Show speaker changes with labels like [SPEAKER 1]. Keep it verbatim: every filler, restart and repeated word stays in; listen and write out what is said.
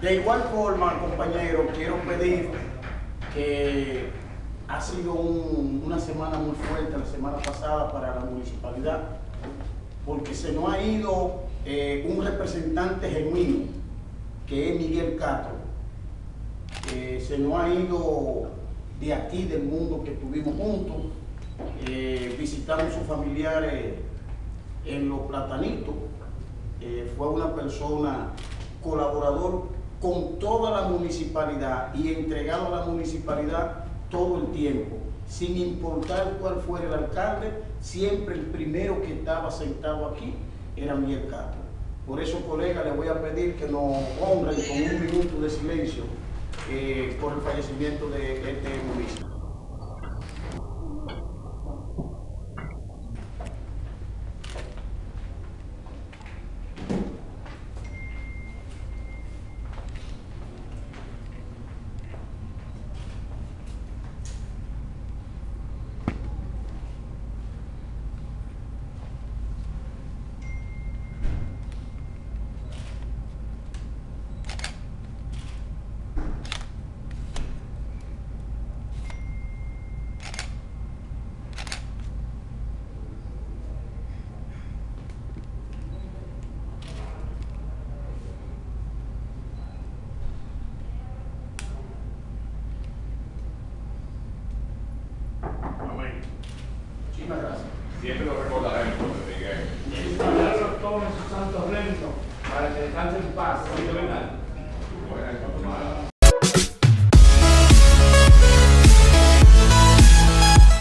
[SPEAKER 1] De igual forma, compañero, quiero pedir que ha sido un, una semana muy fuerte la semana pasada para la municipalidad, porque se nos ha ido eh, un representante genuino, que es Miguel Castro. Eh, se nos ha ido de aquí, del mundo que estuvimos juntos, eh, visitando a sus familiares en Los Platanitos. Eh, fue una persona colaborador con toda la municipalidad y entregado a la municipalidad todo el tiempo, sin importar cuál fuera el alcalde. Siempre el primero que estaba sentado aquí era Miguel Castro. Por eso, colega, les voy a pedir que nos honren con un minuto de silencio eh, por el fallecimiento de este municipio. Muchísimas gracias.
[SPEAKER 2] Siempre lo recordaremos, Miguel.
[SPEAKER 3] Y todos en su santo reino, para que descanse en paz.